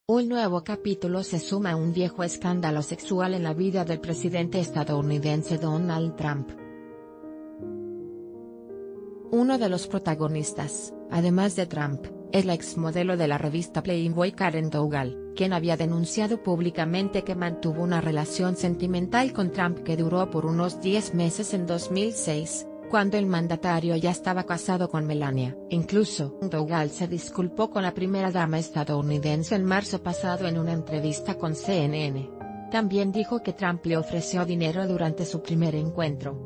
Un nuevo capítulo se suma a un viejo escándalo sexual en la vida del presidente estadounidense Donald Trump. Uno de los protagonistas, además de Trump, es la exmodelo de la revista Playboy Karen Dougal, quien había denunciado públicamente que mantuvo una relación sentimental con Trump que duró por unos 10 meses en 2006. Cuando el mandatario ya estaba casado con Melania. Incluso, Dougal se disculpó con la primera dama estadounidense en marzo pasado en una entrevista con CNN. También dijo que Trump le ofreció dinero durante su primer encuentro.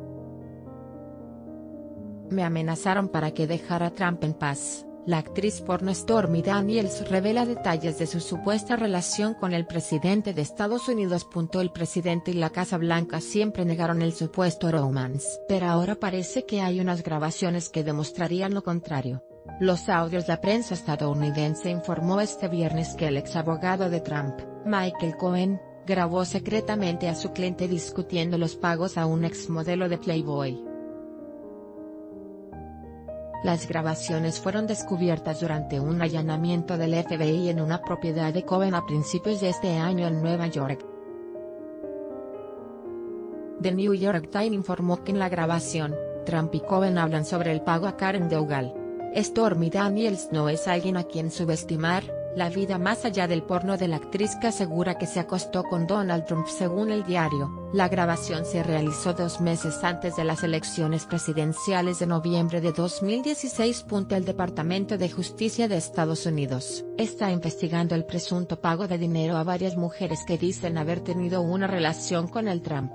Me amenazaron para que dejara a Trump en paz. La actriz porno Stormy Daniels revela detalles de su supuesta relación con el presidente de Estados Unidos. El presidente y la Casa Blanca siempre negaron el supuesto romance. Pero ahora parece que hay unas grabaciones que demostrarían lo contrario. Los audios. La prensa estadounidense informó este viernes que el exabogado de Trump, Michael Cohen, grabó secretamente a su cliente discutiendo los pagos a un exmodelo de Playboy. Las grabaciones fueron descubiertas durante un allanamiento del FBI en una propiedad de Cohen a principios de este año en Nueva York. The New York Times informó que en la grabación, Trump y Cohen hablan sobre el pago a Karen Dougal. Stormy Daniels no es alguien a quien subestimar. La vida más allá del porno de la actriz que asegura que se acostó con Donald Trump. Según el diario, la grabación se realizó 2 meses antes de las elecciones presidenciales de noviembre de 2016. El Departamento de Justicia de Estados Unidos está investigando el presunto pago de dinero a varias mujeres que dicen haber tenido una relación con el Trump.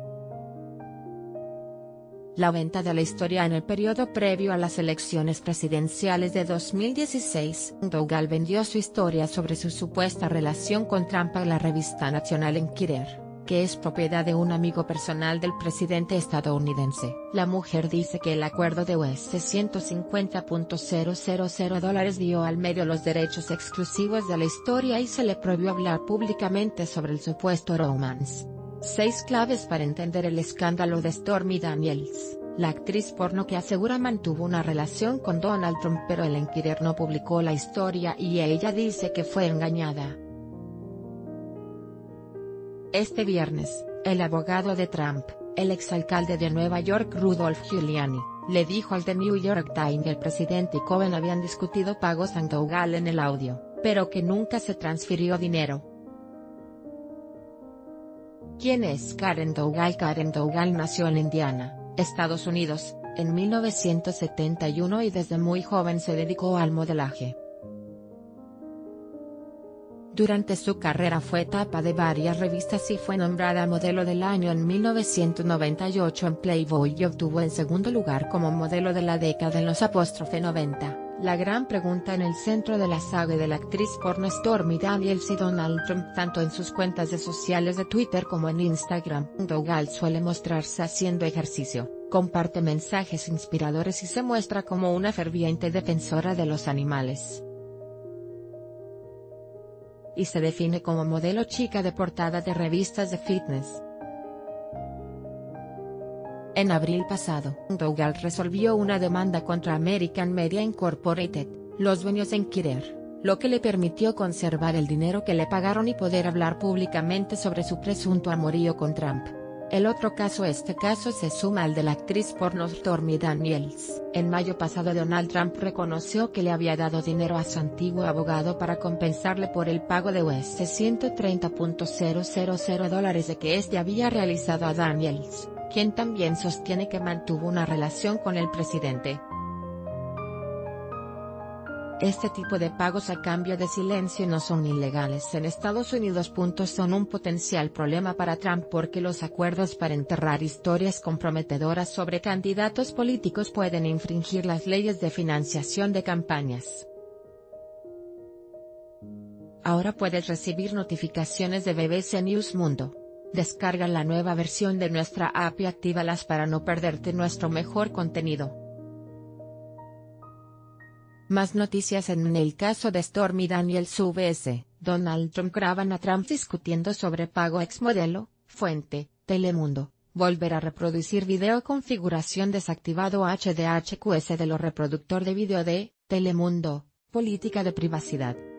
La venta de la historia. En el periodo previo a las elecciones presidenciales de 2016, Dougal vendió su historia sobre su supuesta relación con Trump a la revista National Enquirer, que es propiedad de un amigo personal del presidente estadounidense. La mujer dice que el acuerdo de US $150,000 dio al medio los derechos exclusivos de la historia y se le prohibió hablar públicamente sobre el supuesto romance. 6 claves para entender el escándalo de Stormy Daniels. La actriz porno que asegura mantuvo una relación con Donald Trump, pero el Enquirer no publicó la historia y ella dice que fue engañada. Este viernes, el abogado de Trump, el exalcalde de Nueva York Rudolph Giuliani, le dijo al The New York Times que el presidente y Cohen habían discutido pagos a Dougal en el audio, pero que nunca se transfirió dinero. ¿Quién es Karen Dougal? Karen Dougal nació en Indiana, Estados Unidos, en 1971 y desde muy joven se dedicó al modelaje. Durante su carrera fue tapa de varias revistas y fue nombrada modelo del año en 1998 en Playboy y obtuvo el segundo lugar como modelo de la década en los '90. La gran pregunta en el centro de la saga de la actriz porno Stormy Daniels y Donald Trump. Tanto en sus cuentas de sociales de Twitter como en Instagram, Dougal suele mostrarse haciendo ejercicio, comparte mensajes inspiradores y se muestra como una ferviente defensora de los animales. Y se define como modelo chica de portada de revistas de fitness. En abril pasado, Dougal resolvió una demanda contra American Media Incorporated, los dueños de Enquirer, lo que le permitió conservar el dinero que le pagaron y poder hablar públicamente sobre su presunto amorío con Trump. Este caso se suma al de la actriz porno Stormy Daniels. En mayo pasado Donald Trump reconoció que le había dado dinero a su antiguo abogado para compensarle por el pago de US $130,000 de que este había realizado a Daniels, quien también sostiene que mantuvo una relación con el presidente. Este tipo de pagos a cambio de silencio no son ilegales en Estados Unidos. Son un potencial problema para Trump porque los acuerdos para enterrar historias comprometedoras sobre candidatos políticos pueden infringir las leyes de financiación de campañas. Ahora puedes recibir notificaciones de BBC News Mundo. Descarga la nueva versión de nuestra app y actívalas para no perderte nuestro mejor contenido. Más noticias. En el caso de Stormy Daniels vs. Donald Trump. Graban a Trump discutiendo sobre pago exmodelo. Fuente, Telemundo. Volver a reproducir video. Configuración desactivado. HDHQS de lo reproductor de video de Telemundo. Política de privacidad.